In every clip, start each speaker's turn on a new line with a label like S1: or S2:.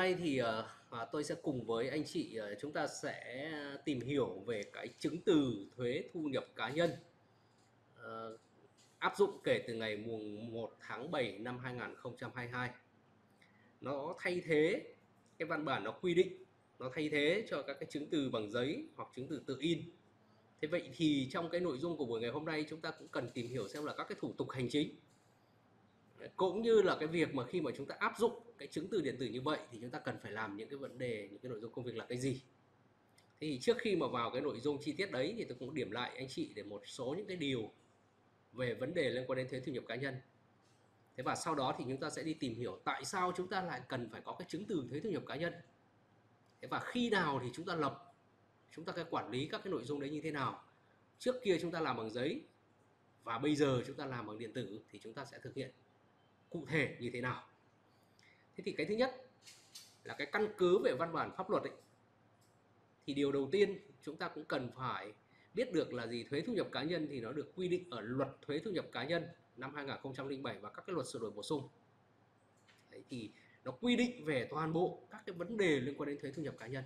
S1: nay thì tôi sẽ cùng với anh chị chúng ta sẽ tìm hiểu về cái chứng từ thuế thu nhập cá nhân ờ, áp dụng kể từ ngày mùng 1 tháng 7 năm 2022. Nó thay thế cái văn bản nó quy định, nó thay thế cho các cái chứng từ bằng giấy hoặc chứng từ tự in. Thế vậy thì trong cái nội dung của buổi ngày hôm nay chúng ta cũng cần tìm hiểu xem là các cái thủ tục hành chính cũng như là cái việc mà khi mà chúng ta áp dụng cái chứng từ điện tử như vậy thì chúng ta cần phải làm những cái vấn đề, những cái nội dung công việc là cái gì. Thế thì trước khi mà vào cái nội dung chi tiết đấy thì tôi cũng điểm lại anh chị để một số những cái điều về vấn đề liên quan đến thuế thu nhập cá nhân. Thế và sau đó thì chúng ta sẽ đi tìm hiểu tại sao chúng ta lại cần phải có cái chứng từ thuế thu nhập cá nhân. Thế và khi nào thì chúng ta lập, chúng ta cái quản lý các cái nội dung đấy như thế nào. Trước kia chúng ta làm bằng giấy và bây giờ chúng ta làm bằng điện tử thì chúng ta sẽ thực hiện cụ thể như thế nào. Thế thì cái thứ nhất là cái căn cứ về văn bản pháp luật ấy, thì điều đầu tiên chúng ta cũng cần phải biết được là gì. Thuế thu nhập cá nhân thì nó được quy định ở luật thuế thu nhập cá nhân năm 2007 và các cái luật sửa đổi bổ sung. Đấy, thì nó quy định về toàn bộ các cái vấn đề liên quan đến thuế thu nhập cá nhân.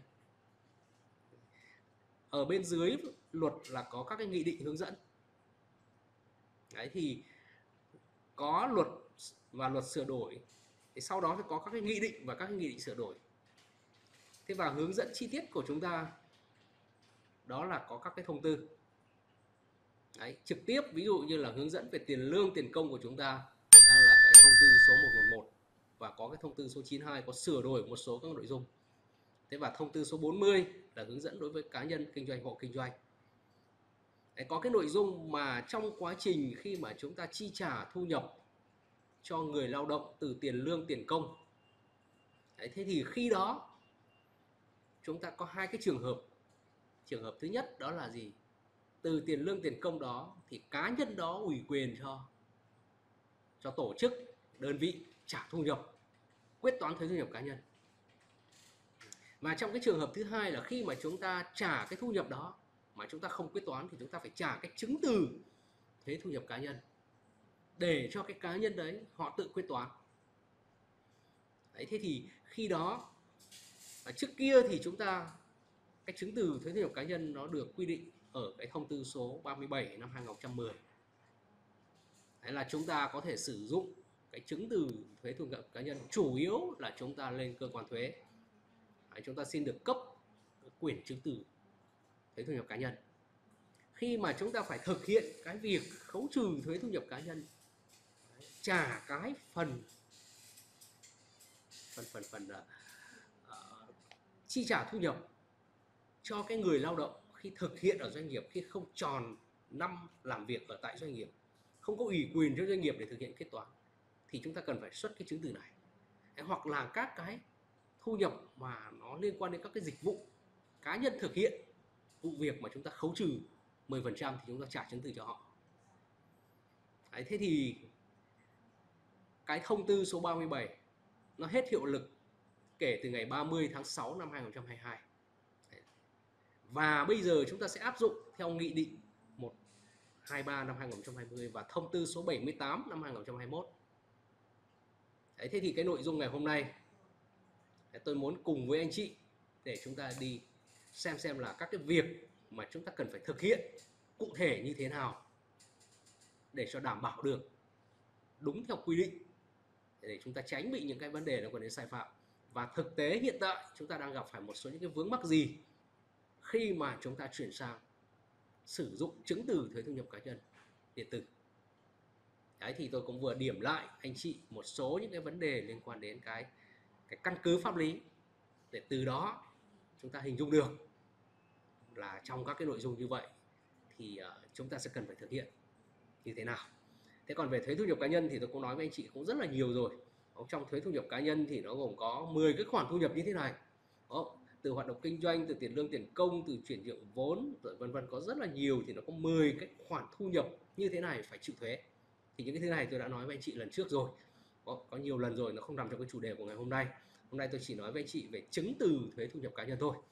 S1: Ở bên dưới luật là có các cái nghị định hướng dẫn. Đấy, thì có luật và luật sửa đổi, thì sau đó thì có các cái nghị định và các cái nghị định sửa đổi. Thế và hướng dẫn chi tiết của chúng ta đó là có các cái thông tư. Đấy, trực tiếp ví dụ như là hướng dẫn về tiền lương tiền công của chúng ta đang là cái thông tư số 111 và có cái thông tư số 92 có sửa đổi một số các nội dung. Thế và thông tư số 40 là hướng dẫn đối với cá nhân kinh doanh, hộ kinh doanh. Đấy, có cái nội dung mà trong quá trình khi mà chúng ta chi trả thu nhập cho người lao động từ tiền lương tiền công. Đấy, thế thì khi đó chúng ta có hai cái trường hợp. Trường hợp thứ nhất đó là gì? Từ tiền lương tiền công đó thì cá nhân đó ủy quyền cho tổ chức, đơn vị trả thu nhập, quyết toán thuế thu nhập cá nhân. Và trong cái trường hợp thứ hai là khi mà chúng ta trả cái thu nhập đó mà chúng ta không quyết toán thì chúng ta phải trả cái chứng từ thuế thu nhập cá nhân để cho cái cá nhân đấy họ tự quyết toán. Đấy, thế thì khi đó trước kia thì chúng ta cái chứng từ thuế thu nhập cá nhân nó được quy định ở cái thông tư số 37 năm 2010. Đấy là chúng ta có thể sử dụng cái chứng từ thuế thu nhập cá nhân, chủ yếu là chúng ta lên cơ quan thuế. Đấy, chúng ta xin được cấp quyển chứng từ thuế thu nhập cá nhân. Khi mà chúng ta phải thực hiện cái việc khấu trừ thuế thu nhập cá nhân, trả cái phần chi trả thu nhập cho cái người lao động khi thực hiện ở doanh nghiệp, khi không tròn năm làm việc ở tại doanh nghiệp, không có ủy quyền cho doanh nghiệp để thực hiện kết toán, thì chúng ta cần phải xuất cái chứng từ này. Hoặc là các cái thu nhập mà nó liên quan đến các cái dịch vụ cá nhân thực hiện, vụ việc mà chúng ta khấu trừ 10% thì chúng ta trả chứng từ cho họ. Đấy, thế thì cái thông tư số 37 nó hết hiệu lực kể từ ngày 30 tháng 6 năm 2022. Và bây giờ chúng ta sẽ áp dụng theo Nghị định 123 năm 2020 và thông tư số 78 năm 2021. Đấy, thế thì cái nội dung ngày hôm nay tôi muốn cùng với anh chị để chúng ta đi xem là các cái việc mà chúng ta cần phải thực hiện cụ thể như thế nào để cho đảm bảo được đúng theo quy định, để chúng ta tránh bị những cái vấn đề liên quan đến sai phạm. Và thực tế hiện tại chúng ta đang gặp phải một số những cái vướng mắc gì khi mà chúng ta chuyển sang sử dụng chứng từ thuế thu nhập cá nhân điện tử. Đấy, thì tôi cũng vừa điểm lại anh chị một số những cái vấn đề liên quan đến cái căn cứ pháp lý để từ đó chúng ta hình dung được là trong các cái nội dung như vậy thì chúng ta sẽ cần phải thực hiện như thế nào. Thế còn về thuế thu nhập cá nhân thì tôi cũng nói với anh chị cũng rất là nhiều rồi. Trong thuế thu nhập cá nhân thì nó gồm có 10 cái khoản thu nhập như thế này. Từ hoạt động kinh doanh, từ tiền lương tiền công, từ chuyển nhượng vốn, rồi vân vân, có rất là nhiều, thì nó có 10 cái khoản thu nhập như thế này phải chịu thuế. Thì những cái thứ này tôi đã nói với anh chị lần trước rồi, có nhiều lần rồi, nó không nằm trong cái chủ đề của ngày hôm nay. Hôm nay tôi chỉ nói với anh chị về chứng từ thuế thu nhập cá nhân thôi.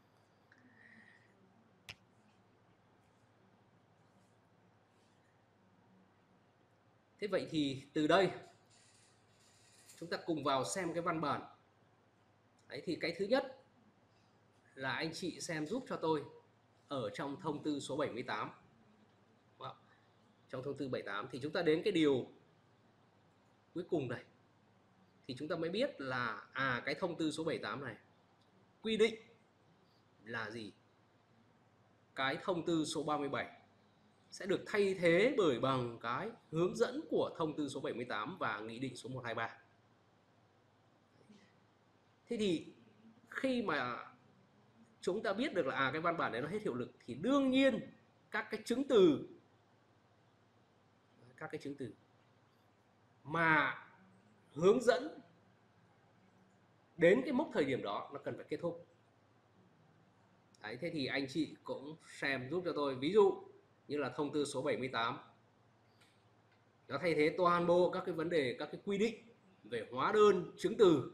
S1: Thế vậy thì từ đây chúng ta cùng vào xem cái văn bản Đấy, thì cái thứ nhất là anh chị xem giúp cho tôi ở trong thông tư số 78. Wow. Trong thông tư 78 thì chúng ta đến cái điều cuối cùng này thì chúng ta mới biết là cái thông tư số 78 này quy định là gì? Cái thông tư số 37 sẽ được thay thế bởi bằng cái hướng dẫn của thông tư số 78 và nghị định số 123. Thế thì khi mà chúng ta biết được là cái văn bản đấy nó hết hiệu lực thì đương nhiên các cái chứng từ mà hướng dẫn đến cái mốc thời điểm đó nó cần phải kết thúc. Đấy, thế thì anh chị cũng xem giúp cho tôi, ví dụ như là thông tư số 78 nó thay thế toàn bộ các cái vấn đề, các cái quy định về hóa đơn chứng từ,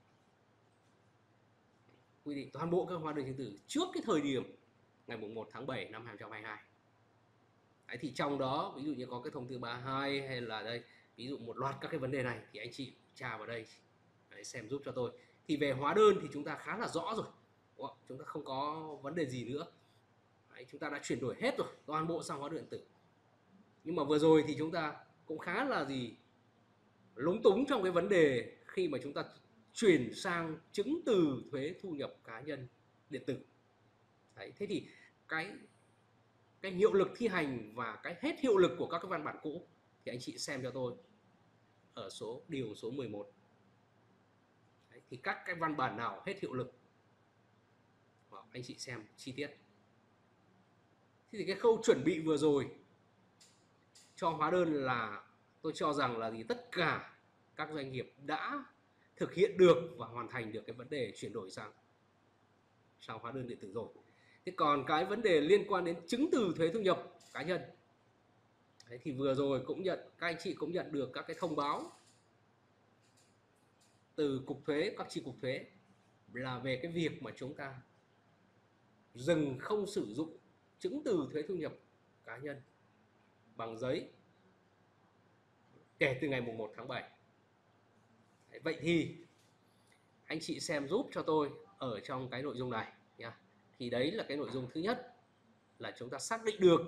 S1: quy định toàn bộ các hóa đơn chứng từ trước cái thời điểm ngày 1 tháng 7 năm 2022. Đấy, thì trong đó ví dụ như có cái thông tư 32 hay là đây, ví dụ một loạt các cái vấn đề này thì anh chị tra vào đây. Đấy, xem giúp cho tôi. Thì về hóa đơn thì chúng ta khá là rõ rồi. Chúng ta không có vấn đề gì nữa. Đấy, chúng ta đã chuyển đổi hết rồi, toàn bộ sang hóa đơn điện tử. Nhưng mà vừa rồi thì chúng ta cũng khá là lúng túng trong cái vấn đề khi mà chúng ta chuyển sang chứng từ thuế thu nhập cá nhân điện tử. Đấy, thế thì cái hiệu lực thi hành và cái hết hiệu lực của các cái văn bản cũ thì anh chị xem cho tôi ở điều số 11. Đấy, thì các cái văn bản nào hết hiệu lực anh chị xem chi tiết. Thế thì cái khâu chuẩn bị vừa rồi cho hóa đơn là tôi cho rằng là tất cả các doanh nghiệp đã thực hiện được và hoàn thành được cái vấn đề chuyển đổi sang hóa đơn điện tử rồi. Thế còn cái vấn đề liên quan đến chứng từ thuế thu nhập cá nhân, đấy, thì vừa rồi các anh chị cũng nhận được các cái thông báo từ cục thuế, các chi cục thuế là về cái việc mà chúng ta dừng không sử dụng chứng từ thuế thu nhập cá nhân bằng giấy kể từ ngày 1 tháng 7. Vậy thì anh chị xem giúp cho tôi ở trong cái nội dung này nha. Thì đấy là cái nội dung thứ nhất, là chúng ta xác định được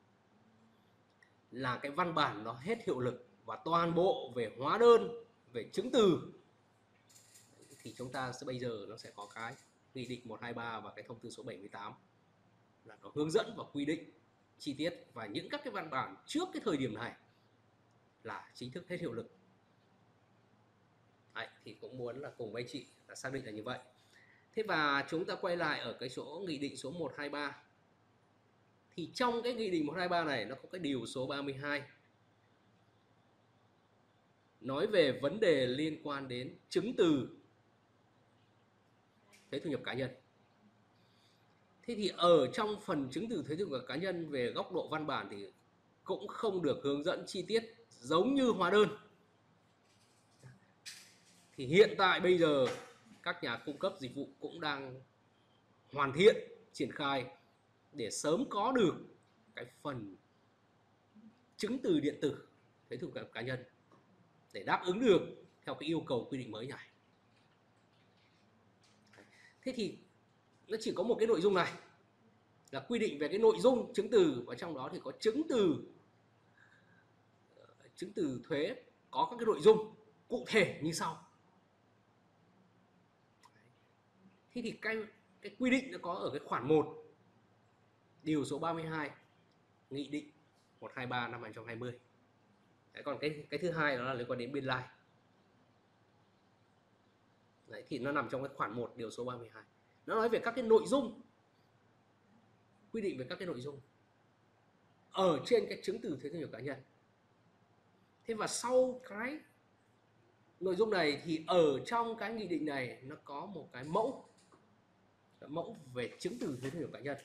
S1: là cái văn bản nó hết hiệu lực và toàn bộ về hóa đơn, về chứng từ thì chúng ta bây giờ nó sẽ có cái nghị định 123 và cái thông tư số 78 là nó hướng dẫn và quy định chi tiết, và những các cái văn bản trước cái thời điểm này là chính thức hết hiệu lực. Đấy, thì cũng muốn là cùng với anh chị là xác định là như vậy. Thế và chúng ta quay lại ở cái số nghị định số 123. Thì trong cái nghị định 123 này nó có cái điều số 32 nói về vấn đề liên quan đến chứng từ thuế thu nhập cá nhân. Thế thì ở trong phần chứng từ thuế thu nhập cá nhân về góc độ văn bản thì cũng không được hướng dẫn chi tiết giống như hóa đơn. Thì hiện tại bây giờ các nhà cung cấp dịch vụ cũng đang hoàn thiện, triển khai để sớm có được cái phần chứng từ điện tử thuế thu nhập cá nhân để đáp ứng được theo cái yêu cầu quy định mới này. Thế thì nó chỉ có một cái nội dung này là quy định về cái nội dung chứng từ, và trong đó thì có chứng từ thuế có các cái nội dung cụ thể như sau. Thế thì cái quy định nó có ở cái khoản 1 điều số 32 nghị định 123 năm 2020. Đấy, còn cái thứ hai đó là liên quan đến biên lai. Đấy, thì nó nằm trong cái khoản 1 điều số 32. Nó nói về các cái nội dung, quy định về các cái nội dung ở trên cái chứng từ thuế thu nhập cá nhân. Thế và sau cái nội dung này thì ở trong cái nghị định này nó có một cái mẫu về chứng từ thuế thu nhập cá nhân.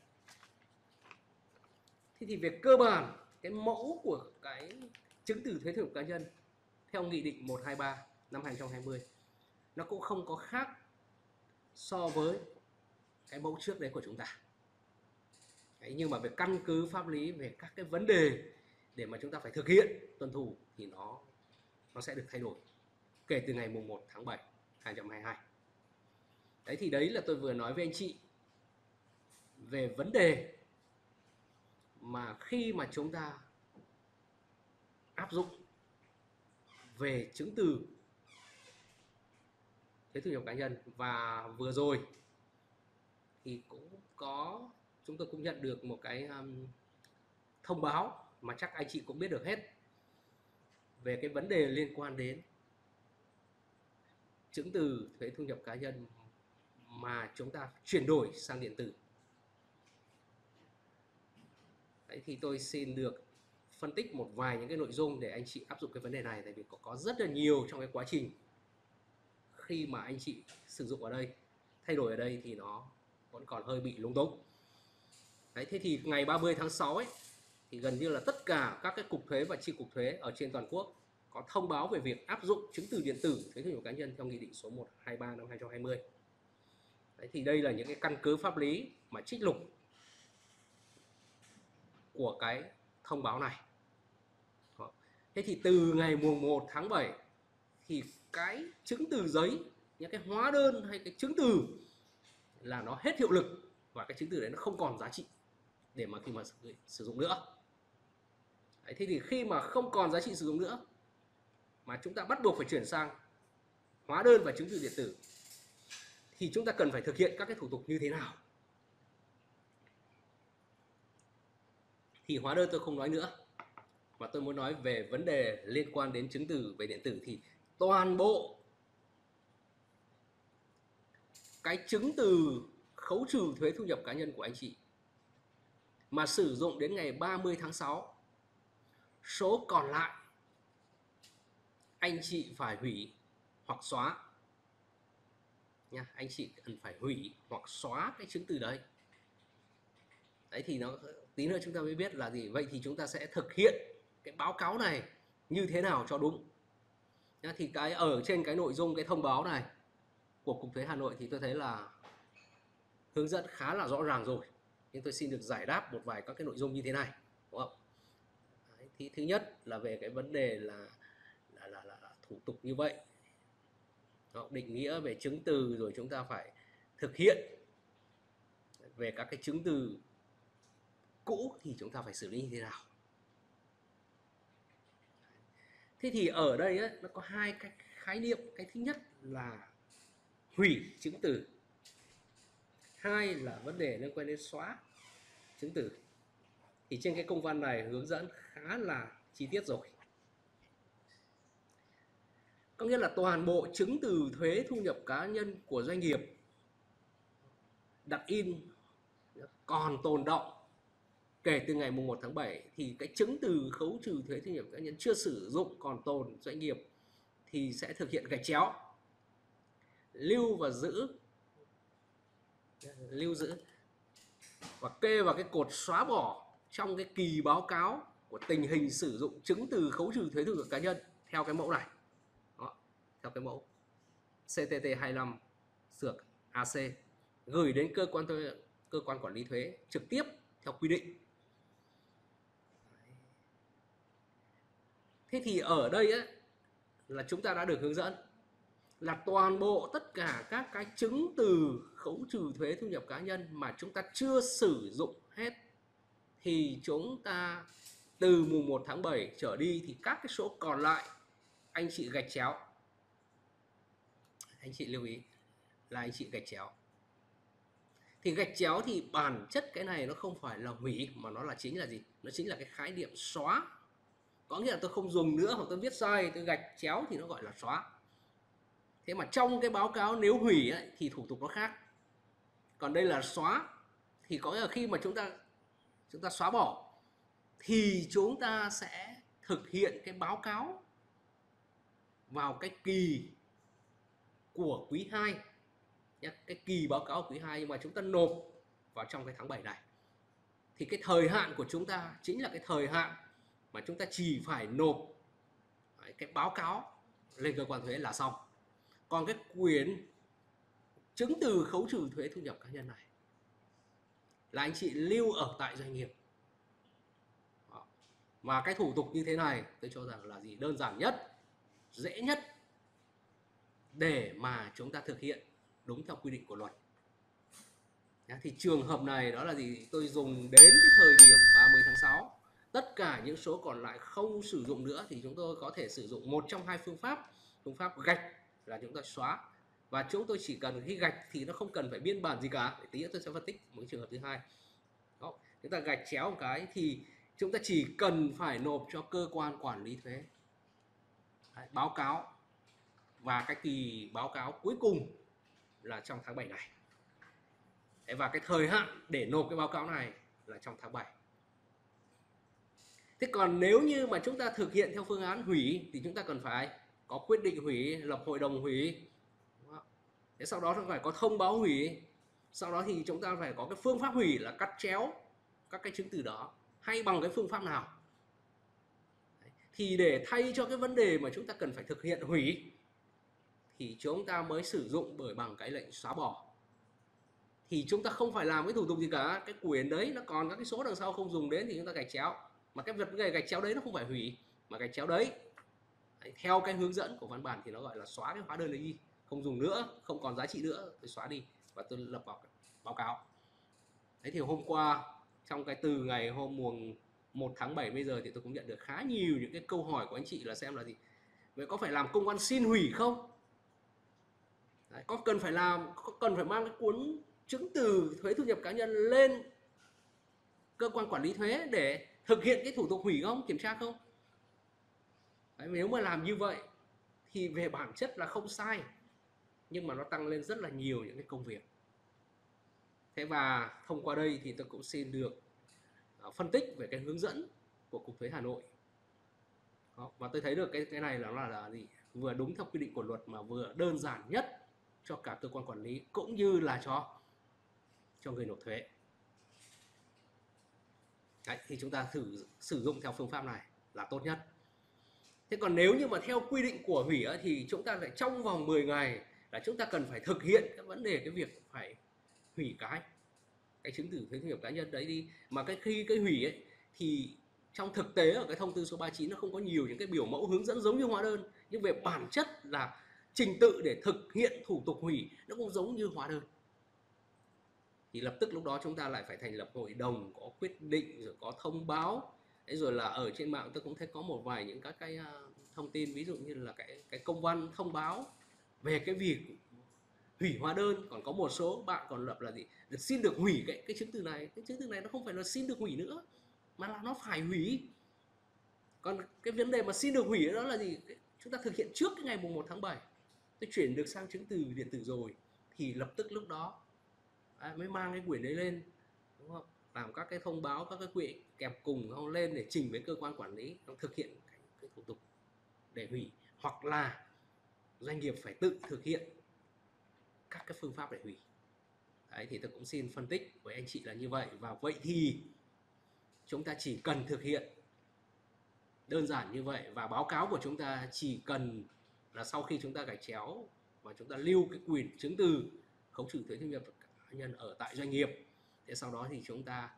S1: Thế thì về cơ bản cái mẫu của cái chứng từ thuế thu nhập cá nhân theo nghị định 123 năm 2020 nó cũng không có khác so với cái mẫu trước đấy của chúng ta. Đấy, nhưng mà về căn cứ pháp lý, về các cái vấn đề để mà chúng ta phải thực hiện tuân thủ thì nó sẽ được thay đổi kể từ ngày 1 tháng 7 2022. Đấy thì đấy là tôi vừa nói với anh chị về vấn đề mà khi mà chúng ta áp dụng về chứng từ thuế thu nhập cá nhân. Và vừa rồi thì cũng có, chúng tôi cũng nhận được một cái thông báo mà chắc anh chị cũng biết được hết về cái vấn đề liên quan đến chứng từ thuế thu nhập cá nhân mà chúng ta chuyển đổi sang điện tử. Đấy thì tôi xin được phân tích một vài những cái nội dung để anh chị áp dụng cái vấn đề này, tại vì có rất là nhiều trong cái quá trình khi mà anh chị sử dụng ở đây, thay đổi ở đây thì nó vẫn còn hơi bị lúng túng. Đấy, thế thì ngày 30 tháng 6 ấy thì gần như là tất cả các cái cục thuế và chi cục thuế ở trên toàn quốc có thông báo về việc áp dụng chứng từ điện tử thuế thu nhập cá nhân theo nghị định số 123 năm 2020. Đấy, thì đây là những cái căn cứ pháp lý mà trích lục của cái thông báo này. Thế thì từ ngày mùng 1 tháng 7 thì cái chứng từ giấy, những cái hóa đơn hay cái chứng từ là nó hết hiệu lực và cái chứng từ đấy nó không còn giá trị để mà khi mà sử dụng nữa. Đấy, thế thì khi mà không còn giá trị sử dụng nữa mà chúng ta bắt buộc phải chuyển sang hóa đơn và chứng từ điện tử thì chúng ta cần phải thực hiện các cái thủ tục như thế nào? Thì hóa đơn tôi không nói nữa, mà tôi muốn nói về vấn đề liên quan đến chứng từ về điện tử. Thì toàn bộ cái chứng từ khấu trừ thuế thu nhập cá nhân của anh chị mà sử dụng đến ngày 30 tháng 6, số còn lại anh chị phải hủy hoặc xóa nha. Anh chị cần phải hủy hoặc xóa cái chứng từ đấy. Đấy thì nó tí nữa chúng ta mới biết là gì. Vậy thì chúng ta sẽ thực hiện cái báo cáo này như thế nào cho đúng. Thì cái ở trên cái nội dung cái thông báo này của Cục Thuế Hà Nội thì tôi thấy là hướng dẫn khá là rõ ràng rồi, nhưng tôi xin được giải đáp một vài các cái nội dung như thế này, đúng không? Đấy, thì thứ nhất là về cái vấn đề là thủ tục như vậy. Đó, định nghĩa về chứng từ, rồi chúng ta phải thực hiện về các cái chứng từ cũ thì chúng ta phải xử lý như thế nào. Thế thì ở đây ấy, nó có hai cái khái niệm. Cái thứ nhất là hủy chứng từ, hai là vấn đề liên quan đến xóa chứng từ. Thì trên cái công văn này hướng dẫn khá là chi tiết rồi. Có nghĩa là toàn bộ chứng từ thuế thu nhập cá nhân của doanh nghiệp đặt in còn tồn đọng kể từ ngày 1 tháng 7 thì cái chứng từ khấu trừ thuế thu nhập cá nhân chưa sử dụng còn tồn doanh nghiệp thì sẽ thực hiện gạch chéo, lưu giữ và kê vào cái cột xóa bỏ trong cái kỳ báo cáo của tình hình sử dụng chứng từ khấu trừ thuế thu nhập cá nhân theo cái mẫu này. Đó, theo cái mẫu CTT 25 xược AC gửi đến cơ quan quản lý thuế trực tiếp theo quy định. Thế thì ở đây ấy, là chúng ta đã được hướng dẫn là toàn bộ tất cả các cái chứng từ khấu trừ thuế thu nhập cá nhân mà chúng ta chưa sử dụng hết thì chúng ta từ mùng 1 tháng 7 trở đi thì các cái số còn lại anh chị gạch chéo. Anh chị lưu ý là anh chị gạch chéo. Thì gạch chéo thì bản chất cái này nó không phải là hủy mà nó là chính là gì? Nó chính là cái khái niệm xóa. Có nghĩa là tôi không dùng nữa hoặc tôi viết sai, tôi gạch chéo thì nó gọi là xóa. Thế mà trong cái báo cáo nếu hủy ấy, thì thủ tục nó khác. Còn đây là xóa thì có nghĩa là khi mà chúng ta xóa bỏ thì chúng ta sẽ thực hiện cái báo cáo vào cái kỳ của quý 2 nhé, cái kỳ báo cáo của quý 2 nhưng mà chúng ta nộp vào trong cái tháng 7 này. Thì cái thời hạn của chúng ta chính là cái thời hạn mà chúng ta chỉ phải nộp cái báo cáo lên cơ quan thuế là xong. Còn cái quyền chứng từ khấu trừ thuế thu nhập cá nhân này là anh chị lưu ở tại doanh nghiệp. Và cái thủ tục như thế này tôi cho rằng là gì? Đơn giản nhất, dễ nhất để mà chúng ta thực hiện đúng theo quy định của luật. Thì trường hợp này đó là gì? Tôi dùng đến cái thời điểm 30 tháng 6. Tất cả những số còn lại không sử dụng nữa thì chúng tôi có thể sử dụng một trong hai phương pháp. Phương pháp gạch là chúng ta xóa, và chúng tôi chỉ cần khi gạch thì nó không cần phải biên bản gì cả. Tí nữa tôi sẽ phân tích một trường hợp thứ hai. Đó, chúng ta gạch chéo một cái thì chúng ta chỉ cần phải nộp cho cơ quan quản lý thuế. Đấy, báo cáo, và cái kỳ báo cáo cuối cùng là trong tháng 7 này. Và cái thời hạn để nộp cái báo cáo này là trong tháng 7. Thế còn nếu như mà chúng ta thực hiện theo phương án hủy thì chúng ta cần phải có quyết định hủy, lập hội đồng hủy. Thế sau đó phải có thông báo hủy. Sau đó thì chúng ta phải có cái phương pháp hủy là cắt chéo các cái chứng từ đó hay bằng cái phương pháp nào. Thì để thay cho cái vấn đề mà chúng ta cần phải thực hiện hủy thì chúng ta mới sử dụng bằng cái lệnh xóa bỏ. Thì chúng ta không phải làm cái thủ tục gì cả, cái quyển đấy nó còn các cái số đằng sau không dùng đến thì chúng ta gạch chéo. Mà cái vật gạch chéo đấy nó không phải hủy, mà gạch chéo đấy theo cái hướng dẫn của văn bản thì nó gọi là xóa cái hóa đơn đấy đi, không dùng nữa, không còn giá trị nữa, tôi xóa đi và tôi lập vào báo cáo. Đấy thì hôm qua trong cái từ ngày hôm mùng 1 tháng 7 bây giờ thì tôi cũng nhận được khá nhiều những cái câu hỏi của anh chị là xem là gì, vậy có phải làm công văn xin hủy không? Đấy, có cần phải làm, có cần phải mang cái cuốn chứng từ thuế thu nhập cá nhân lên cơ quan quản lý thuế để thực hiện cái thủ tục hủy không, kiểm tra không? Đấy, nếu mà làm như vậy thì về bản chất là không sai, nhưng mà nó tăng lên rất là nhiều những cái công việc. Thế và thông qua đây thì tôi cũng xin được phân tích về cái hướng dẫn của Cục Thuế Hà Nội. Đó, và tôi thấy được cái này là gì, vừa đúng theo quy định của luật mà vừa đơn giản nhất cho cả cơ quan quản lý cũng như là cho người nộp thuế. Đấy, thì chúng ta sử dụng theo phương pháp này là tốt nhất. Thế còn nếu như mà theo quy định của hủy thì chúng ta phải trong vòng 10 ngày là chúng ta cần phải thực hiện cái vấn đề cái việc phải hủy cái chứng từ thuế thu nhập cá nhân đấy đi. Mà khi cái hủy ấy thì trong thực tế ở cái thông tư số 39 nó không có nhiều những cái biểu mẫu hướng dẫn giống như hóa đơn, nhưng về bản chất là trình tự để thực hiện thủ tục hủy nó cũng giống như hóa đơn. Thì lập tức lúc đó chúng ta lại phải thành lập hội đồng, có quyết định, rồi có thông báo. Đấy, rồi là ở trên mạng tôi cũng thấy có một vài những các cái thông tin, ví dụ như là cái công văn thông báo về cái việc hủy hóa đơn. Còn có một số bạn còn lập là gì, được xin được hủy cái chứng từ này. Cái chứng từ này nó không phải là xin được hủy nữa, mà là nó phải hủy. Còn cái vấn đề mà xin được hủy đó là gì, chúng ta thực hiện trước cái ngày mùng 1 tháng 7 tôi chuyển được sang chứng từ điện tử rồi thì lập tức lúc đó mới mang cái quyển đấy lên, đúng không? Làm các cái thông báo, các cái quyển kèm cùng không lên để trình với cơ quan quản lý thực hiện cái thủ tục để hủy, hoặc là doanh nghiệp phải tự thực hiện các cái phương pháp để hủy. Đấy thì tôi cũng xin phân tích với anh chị là như vậy. Và vậy thì chúng ta chỉ cần thực hiện đơn giản như vậy, và báo cáo của chúng ta chỉ cần là sau khi chúng ta gạch chéo và chúng ta lưu cái quyển chứng từ khấu trừ thuế thu nhập cá nhân ở tại doanh nghiệp. Thế sau đó thì chúng ta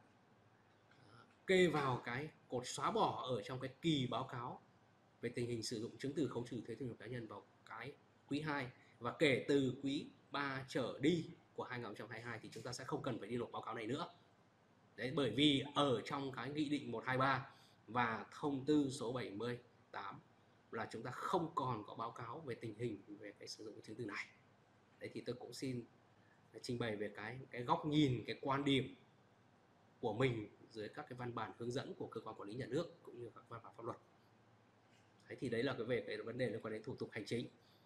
S1: kê vào cái cột xóa bỏ ở trong cái kỳ báo cáo về tình hình sử dụng chứng từ khấu trừ thuế thu nhập cá nhân vào cái quý 2, và kể từ quý 3 trở đi của 2022 thì chúng ta sẽ không cần phải đi nộp báo cáo này nữa. Đấy, bởi vì ở trong cái nghị định 123 và thông tư số 78 là chúng ta không còn có báo cáo về tình hình về cái sử dụng chứng từ này. Đấy thì tôi cũng xin trình bày về cái góc nhìn, cái quan điểm của mình dưới các cái văn bản hướng dẫn của cơ quan quản lý nhà nước cũng như các văn bản pháp luật. Đấy thì đấy là về cái vấn đề liên quan đến thủ tục hành chính.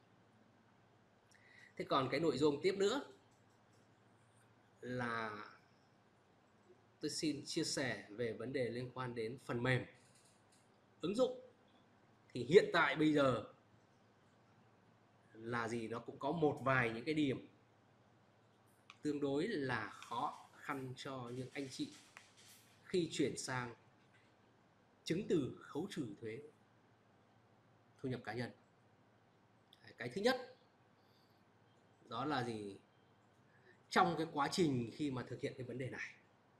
S1: Thế còn cái nội dung tiếp nữa là tôi xin chia sẻ về vấn đề liên quan đến phần mềm ứng dụng. Thì hiện tại bây giờ là gì, nó cũng có một vài những cái điểm tương đối là khó khăn cho những anh chị khi chuyển sang chứng từ khấu trừ thuế thu nhập cá nhân. Cái thứ nhất đó là gì, trong cái quá trình khi mà thực hiện cái vấn đề này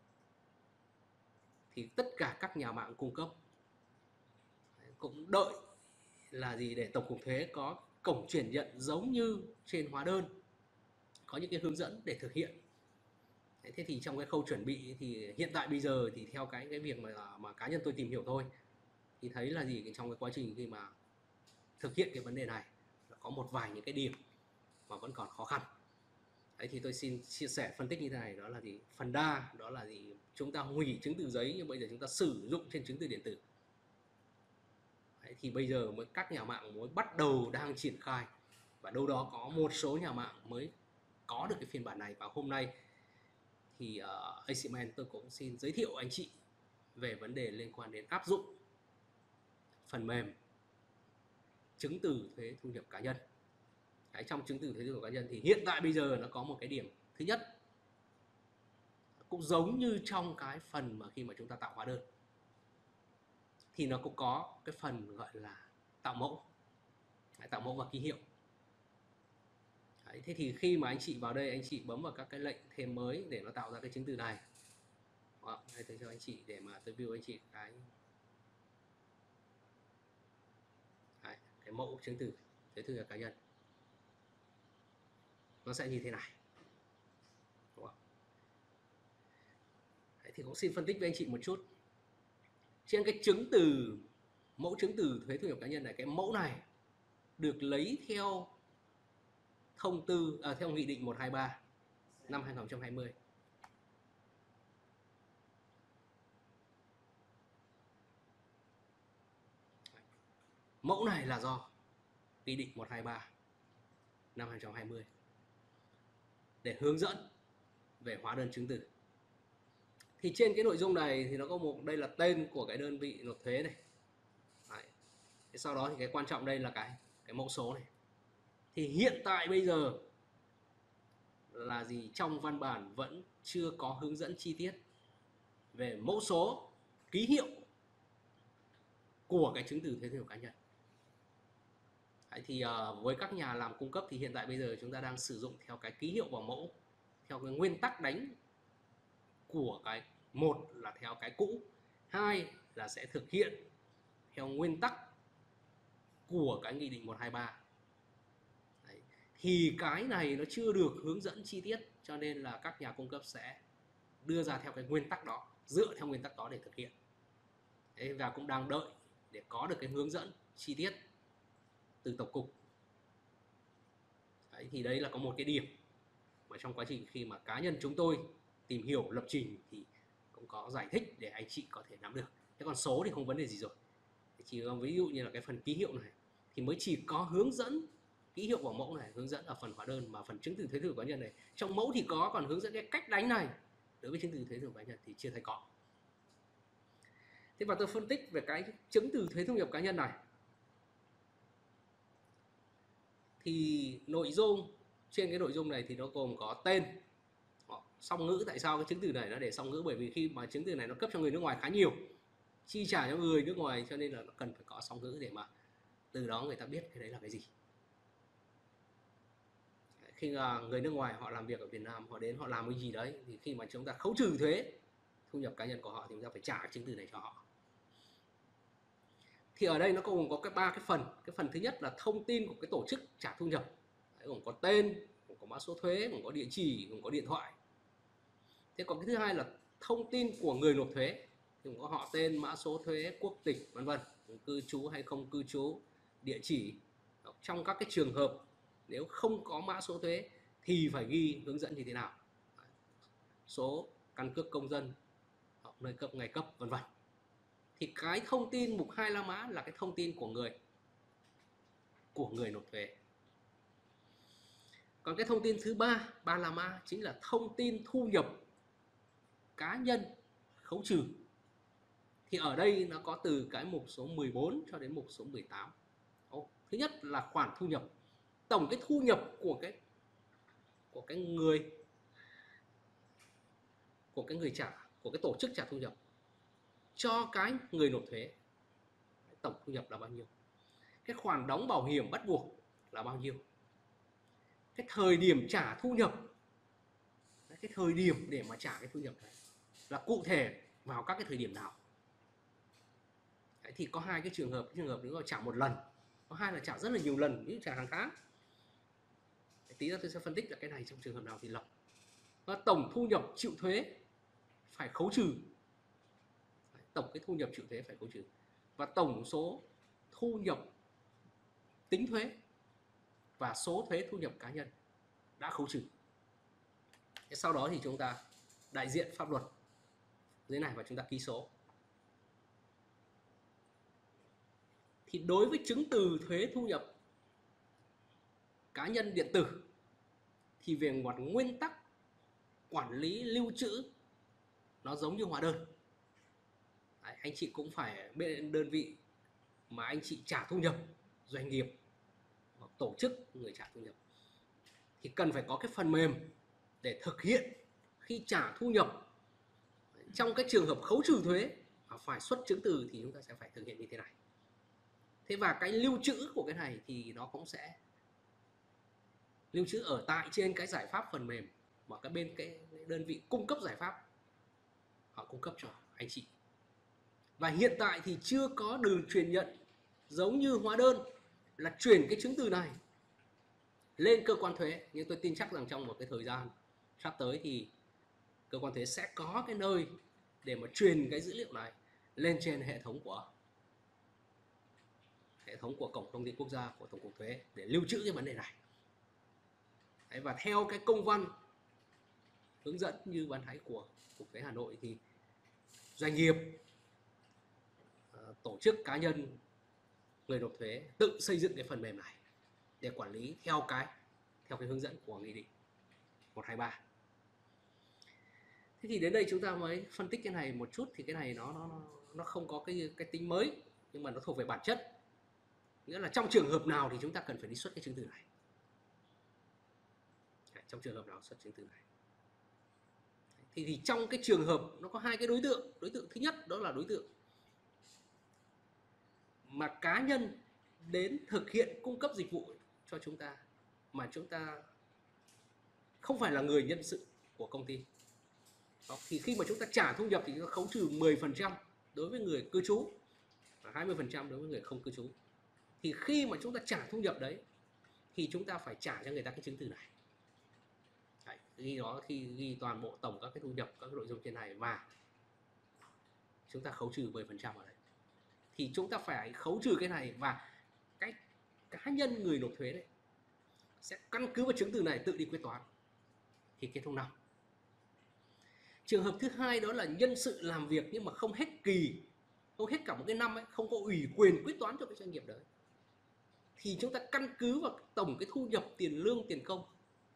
S1: thì tất cả các nhà mạng cung cấp cũng đợi là gì, để Tổng cục Thuế có cổng chuyển nhận giống như trên hóa đơn, có những cái hướng dẫn để thực hiện. Thế thì trong cái khâu chuẩn bị thì hiện tại bây giờ thì theo cái việc mà cá nhân tôi tìm hiểu thôi, thì thấy là gì, trong cái quá trình khi mà thực hiện cái vấn đề này là có một vài những cái điểm mà vẫn còn khó khăn. Đấy, thì tôi xin chia sẻ phân tích như thế này, đó là gì, phần đa đó là gì, chúng ta hủy chứng từ giấy nhưng bây giờ chúng ta sử dụng trên chứng từ điện tử. Đấy, thì bây giờ mới các nhà mạng mới bắt đầu đang triển khai, và đâu đó có một số nhà mạng mới có được cái phiên bản này. Và hôm nay thì Aciment tôi cũng xin giới thiệu anh chị về vấn đề liên quan đến áp dụng phần mềm chứng từ thuế thu nhập cá nhân. Đấy, trong chứng từ thuế thu nhập cá nhân thì hiện tại bây giờ nó có một cái điểm thứ nhất, cũng giống như trong cái phần mà khi mà chúng ta tạo hóa đơn thì nó cũng có cái phần gọi là tạo mẫu. Đấy, tạo mẫu và ký hiệu. Đấy, thế thì khi mà anh chị vào đây, anh chị bấm vào các cái lệnh thêm mới để nó tạo ra cái chứng từ này. Đây tôi cho anh chị để mà tôi view anh chị cái mẫu chứng từ thuế thu nhập cá nhân nó sẽ như thế này. Đúng không? Đấy, thì cũng xin phân tích với anh chị một chút. Trên cái chứng từ, mẫu chứng từ thuế thu nhập cá nhân này, cái mẫu này được lấy theo thông tư theo nghị định 123 năm 2020. Mẫu này là do nghị định 123 năm 2020 để hướng dẫn về hóa đơn chứng từ. Thì trên cái nội dung này thì nó có một, đây là tên của cái đơn vị nộp thuế này. Đấy. Sau đó thì cái quan trọng đây là cái mẫu số này. Thì hiện tại bây giờ là gì, trong văn bản vẫn chưa có hướng dẫn chi tiết về mẫu số, ký hiệu của cái chứng từ thuế thu nhập cá nhân. Đấy, thì với các nhà làm cung cấp thì hiện tại bây giờ chúng ta đang sử dụng theo cái ký hiệu vào mẫu, theo cái nguyên tắc đánh của cái, một là theo cái cũ, hai là sẽ thực hiện theo nguyên tắc của cái nghị định 123. Đấy. Thì cái này nó chưa được hướng dẫn chi tiết, cho nên là các nhà cung cấp sẽ đưa ra theo cái nguyên tắc đó, dựa theo nguyên tắc đó để thực hiện. Đấy, và cũng đang đợi để có được cái hướng dẫn chi tiết từ tổng cục. Đấy, thì đấy là có một cái điểm mà trong quá trình khi mà cá nhân chúng tôi tìm hiểu lập trình thì cũng có giải thích để anh chị có thể nắm được. Thế còn số thì không vấn đề gì rồi. Chỉ ví dụ như là cái phần ký hiệu này thì mới chỉ có hướng dẫn ký hiệu vào mẫu này, hướng dẫn ở phần hóa đơn, mà phần chứng từ thuế thu nhập cá nhân này trong mẫu thì có, còn hướng dẫn cái cách đánh này đối với chứng từ thuế thu nhập cá nhân thì chưa thấy có. Thế và tôi phân tích về cái chứng từ thuế thu nhập cá nhân này thì nội dung, trên cái nội dung này thì nó gồm có tên, song ngữ. Tại sao cái chứng từ này nó để song ngữ? Bởi vì khi mà chứng từ này nó cấp cho người nước ngoài khá nhiều, chi trả cho người nước ngoài, cho nên là nó cần phải có song ngữ để mà từ đó người ta biết cái đấy là cái gì. Khi người nước ngoài họ làm việc ở Việt Nam, họ đến họ làm cái gì đấy, thì khi mà chúng ta khấu trừ thuế thu nhập cá nhân của họ thì chúng ta phải trả chứng từ này cho họ. Thì ở đây nó gồm có ba cái phần. Cái phần thứ nhất là thông tin của cái tổ chức trả thu nhập, gồm có tên, gồm có mã số thuế, gồm có địa chỉ, gồm có điện thoại. Thế còn cái thứ hai là thông tin của người nộp thuế, gồm có họ tên, mã số thuế, quốc tịch, vân vân, cư trú hay không cư trú, địa chỉ. Trong các cái trường hợp nếu không có mã số thuế thì phải ghi hướng dẫn như thế nào, số căn cước công dân, nơi cấp, ngày cấp, vân vân. Thì cái thông tin mục 2 la mã là cái thông tin của người nộp thuế. Còn cái thông tin thứ ba la mã chính là thông tin thu nhập cá nhân khấu trừ. Thì ở đây nó có từ cái mục số 14 cho đến mục số 18. Thứ nhất là khoản thu nhập, tổng cái thu nhập của cái người trả, của cái tổ chức trả thu nhập cho cái người nộp thuế, tổng thu nhập là bao nhiêu, cái khoản đóng bảo hiểm bắt buộc là bao nhiêu, cái thời điểm trả thu nhập, cái thời điểm để mà trả cái thu nhập này là cụ thể vào các cái thời điểm nào. Đấy, thì có hai cái trường hợp nữa là trả một lần, có hai là trả rất là nhiều lần, như trả hàng tháng. Tí nữa tôi sẽ phân tích là cái này trong trường hợp nào thì lập. Và tổng thu nhập chịu thuế phải khấu trừ. Tổng cái thu nhập chịu thuế phải khấu trừ. Và tổng số thu nhập tính thuế và số thuế thu nhập cá nhân đã khấu trừ. Sau đó thì chúng ta đại diện pháp luật dưới này và chúng ta ký số. Thì đối với chứng từ thuế thu nhập cá nhân điện tử thì về mặt nguyên tắc quản lý lưu trữ nó giống như hóa đơn. Đấy, anh chị cũng phải bên đơn vị mà anh chị trả thu nhập, doanh nghiệp hoặc tổ chức người trả thu nhập thì cần phải có cái phần mềm để thực hiện khi trả thu nhập. Trong cái trường hợp khấu trừ thuế và phải xuất chứng từ thì chúng ta sẽ phải thực hiện như thế này. Thế và cái lưu trữ của cái này thì nó cũng sẽ lưu trữ ở tại trên cái giải pháp phần mềm mà cái đơn vị cung cấp giải pháp họ cung cấp cho anh chị. Và hiện tại thì chưa có đường truyền nhận giống như hóa đơn là chuyển cái chứng từ này lên cơ quan thuế, nhưng tôi tin chắc rằng trong một cái thời gian sắp tới thì cơ quan thuế sẽ có cái nơi để mà truyền cái dữ liệu này lên trên hệ thống của Cổng Thông tin Quốc gia của Tổng cục Thuế để lưu trữ cái vấn đề này. Đấy, và theo cái công văn hướng dẫn như ban hành của Cục Thuế Hà Nội thì doanh nghiệp, tổ chức cá nhân, người nộp thuế tự xây dựng cái phần mềm này để quản lý theo cái hướng dẫn của Nghị định 123. Thế thì đến đây chúng ta mới phân tích cái này một chút. Thì cái này nó không có cái tính mới, nhưng mà nó thuộc về bản chất. Nghĩa là trong trường hợp nào thì chúng ta cần phải đi xuất cái chứng từ này. Trong trường hợp nào xuất chứng từ này. Thì trong cái trường hợp nó có hai cái đối tượng. Đối tượng thứ nhất đó là đối tượng mà cá nhân đến thực hiện cung cấp dịch vụ cho chúng ta mà chúng ta không phải là người nhân sự của công ty. Đó, thì khi mà chúng ta trả thu nhập thì nó khấu trừ 10% đối với người cư trú và 20% đối với người không cư trú. Thì khi mà chúng ta trả thu nhập đấy thì chúng ta phải trả cho người ta cái chứng từ này. Đấy, khi ghi toàn bộ tổng các cái thu nhập, các cái nội dung trên này và chúng ta khấu trừ 10% ở đây. Thì chúng ta phải khấu trừ cái này và cái cá nhân người nộp thuế đấy sẽ căn cứ vào chứng từ này tự đi quyết toán thì kết thúc năm. Trường hợp thứ hai đó là nhân sự làm việc nhưng mà không hết kỳ, không hết cả một cái năm ấy, không có ủy quyền quyết toán cho cái doanh nghiệp đấy. Thì chúng ta căn cứ vào tổng cái thu nhập tiền lương, tiền công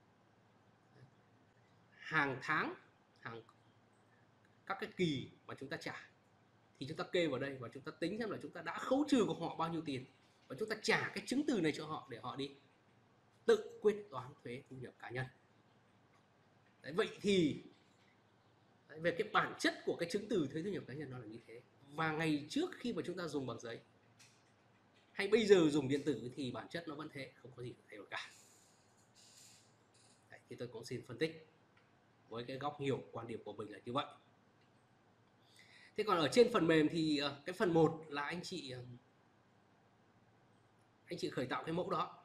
S1: hàng tháng, các cái kỳ mà chúng ta trả thì chúng ta kê vào đây và chúng ta tính xem là chúng ta đã khấu trừ của họ bao nhiêu tiền và chúng ta trả cái chứng từ này cho họ để họ đi tự quyết toán thuế thu nhập cá nhân. Đấy, vậy thì về cái bản chất của cái chứng từ thuế thu nhập cá nhân nó là như thế. Và ngày trước khi mà chúng ta dùng bằng giấy hay bây giờ dùng điện tử thì bản chất nó vẫn thế, không có gì thay đổi cả. Đấy, thì tôi cũng xin phân tích với cái góc hiểu quan điểm của mình là như vậy. Thế còn ở trên phần mềm thì cái phần 1 là anh chị khởi tạo cái mẫu đó.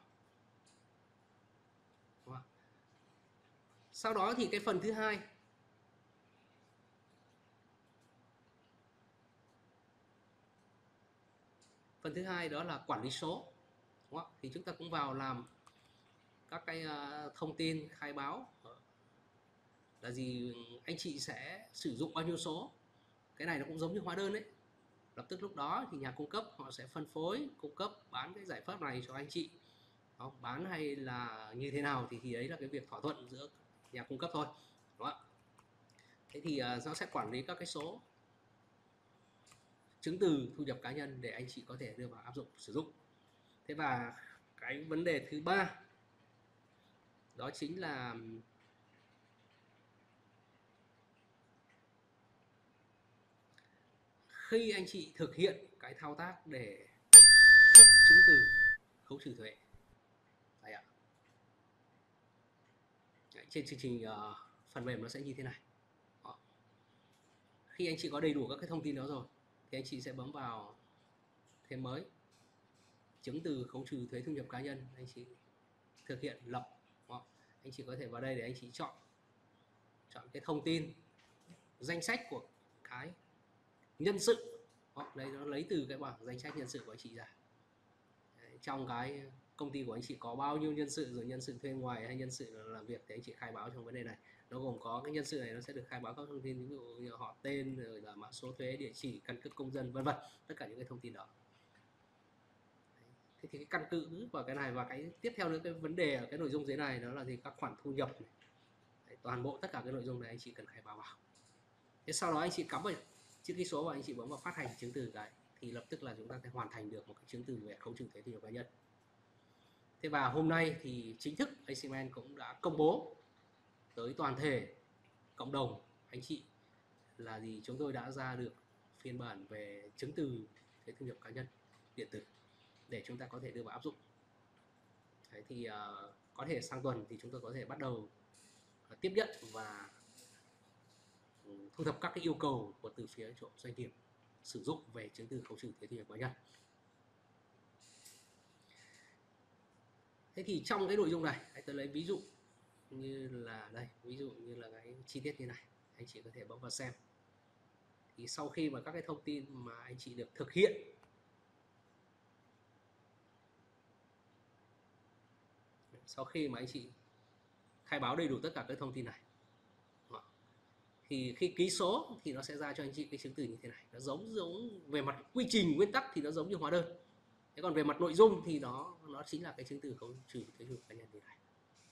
S1: Sau đó thì cái phần thứ hai đó là quản lý số. Đúng không? Thì chúng ta cũng vào làm các cái thông tin khai báo là gì, anh chị sẽ sử dụng bao nhiêu số. Cái này nó cũng giống như hóa đơn đấy. Lập tức lúc đó thì nhà cung cấp họ sẽ phân phối, cung cấp bán cái giải pháp này cho anh chị. Đó, bán hay là như thế nào thì đấy là cái việc thỏa thuận giữa nhà cung cấp thôi. Đúng không? Thế thì nó sẽ quản lý các cái số chứng từ thu nhập cá nhân để anh chị có thể đưa vào áp dụng sử dụng. Thế và cái vấn đề thứ ba đó chính là khi anh chị thực hiện cái thao tác để xuất chứng từ khấu trừ thuế. Đấy ạ. Đấy, trên chương trình phần mềm nó sẽ như thế này. Đó. Khi anh chị có đầy đủ các cái thông tin đó rồi thì anh chị sẽ bấm vào thêm mới, chứng từ khấu trừ thuế thu nhập cá nhân, anh chị thực hiện lập. Đó. anh chị có thể vào đây để anh chị chọn cái thông tin danh sách của cái nhân sự. Đây nó lấy từ cái bảng danh sách nhân sự của anh chị ra. Đấy, trong cái công ty của anh chị có bao nhiêu nhân sự, rồi nhân sự thuê ngoài hay nhân sự làm việc thì anh chị khai báo trong vấn đề này. Nó gồm có cái nhân sự này, nó sẽ được khai báo các thông tin ví dụ như họ tên, rồi là mã số thuế, địa chỉ, căn cước công dân, vân vân, tất cả những cái thông tin đó. Thế thì cái căn cứ vào cái này, và cái tiếp theo nữa, cái vấn đề ở cái nội dung dưới này đó là gì? Các khoản thu nhập này. Đấy, toàn bộ tất cả cái nội dung này anh chị cần khai báo vào. Thế sau đó anh chị cắm vào chữ ký số và anh chị bấm vào phát hành chứng từ cái, thì lập tức là chúng ta sẽ hoàn thành được một cái chứng từ về khấu trừ thuế thu nhập cá nhân. Thế và hôm nay thì chính thức ACMN cũng đã công bố tới toàn thể cộng đồng anh chị là gì? Chúng tôi đã ra được phiên bản về chứng từ thuế thu nhập cá nhân điện tử để chúng ta có thể đưa vào áp dụng. Đấy, thì có thể sang tuần thì chúng tôi có thể bắt đầu tiếp nhận và thu thập các cái yêu cầu của từ phía chỗ doanh nghiệp sử dụng về chứng từ khấu trừ thuế thu nhập cá nhân. Thế thì trong cái nội dung này, tôi lấy ví dụ như là đây, ví dụ như là cái chi tiết như này, anh chị có thể bấm vào xem. Thì sau khi mà các cái thông tin mà anh chị được thực hiện sau khi mà anh chị khai báo đầy đủ tất cả các thông tin này, thì khi ký số thì nó sẽ ra cho anh chị cái chứng từ như thế này. Nó giống về mặt quy trình nguyên tắc thì nó giống như hóa đơn. Thế còn về mặt nội dung thì nó chính là cái chứng từ khấu trừ thuế thu nhập cá nhân như này.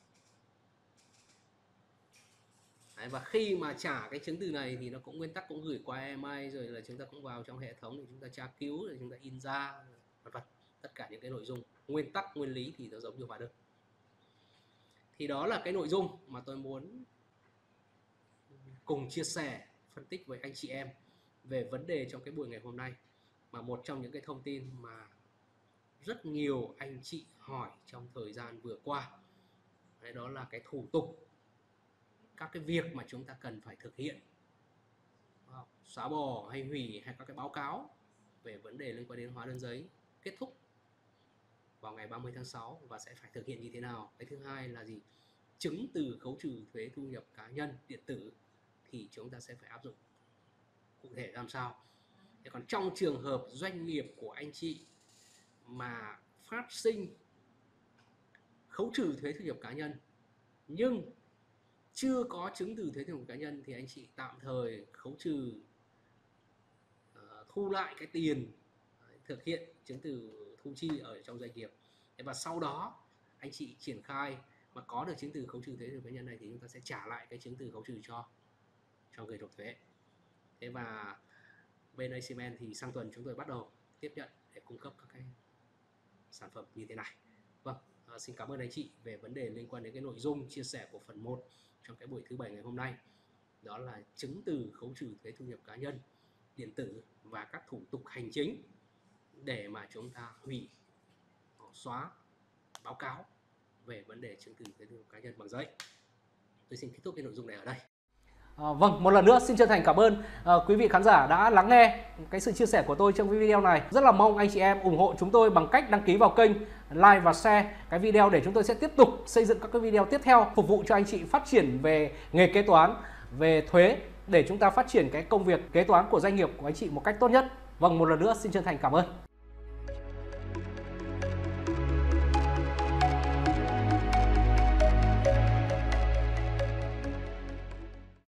S1: Đấy, và khi mà trả cái chứng từ này thì nó cũng nguyên tắc cũng gửi qua email, rồi là chúng ta cũng vào trong hệ thống để chúng ta tra cứu, để chúng ta in ra, vân vân. Tất cả những cái nội dung nguyên tắc nguyên lý thì nó giống như hóa đơn. Thì đó là cái nội dung mà tôi muốn cùng chia sẻ, phân tích với anh chị em về vấn đề trong cái buổi ngày hôm nay. Mà một trong những cái thông tin mà rất nhiều anh chị hỏi trong thời gian vừa qua, đấy, đó là cái thủ tục, các cái việc mà chúng ta cần phải thực hiện, xóa bỏ hay hủy hay các cái báo cáo về vấn đề liên quan đến hóa đơn giấy kết thúc vào ngày 30 tháng 6 và sẽ phải thực hiện như thế nào. Cái thứ hai là gì? Chứng từ khấu trừ thuế thu nhập cá nhân điện tử thì chúng ta sẽ phải áp dụng cụ thể làm sao. Thế còn trong trường hợp doanh nghiệp của anh chị mà phát sinh khấu trừ thuế thu nhập cá nhân nhưng chưa có chứng từ thuế thu nhập cá nhân thì anh chị tạm thời khấu trừ, thu lại cái tiền thực hiện chứng từ thu chi ở trong doanh nghiệp. Và sau đó anh chị triển khai mà có được chứng từ khấu trừ thuế thu nhập cá nhân này thì chúng ta sẽ trả lại cái chứng từ khấu trừ cho người nộp thuế. Thế và bên ACMN thì sang tuần chúng tôi bắt đầu tiếp nhận để cung cấp các cái sản phẩm như thế này. Vâng, xin cảm ơn anh chị về vấn đề liên quan đến cái nội dung chia sẻ của phần 1 trong cái buổi thứ 7 ngày hôm nay. Đó là chứng từ khấu trừ thuế thu nhập cá nhân điện tử và các thủ tục hành chính để mà chúng ta hủy, xóa báo cáo về vấn đề chứng từ thuế thu nhập cá nhân bằng giấy. Tôi xin kết thúc cái nội dung này ở đây.
S2: Vâng, một lần nữa xin chân thành cảm ơn quý vị khán giả đã lắng nghe cái sự chia sẻ của tôi trong video này. Rất là mong anh chị em ủng hộ chúng tôi bằng cách đăng ký vào kênh, like và share cái video để chúng tôi sẽ tiếp tục xây dựng các cái video tiếp theo phục vụ cho anh chị phát triển về nghề kế toán, về thuế để chúng ta phát triển cái công việc kế toán của doanh nghiệp của anh chị một cách tốt nhất. Vâng, một lần nữa xin chân thành cảm ơn.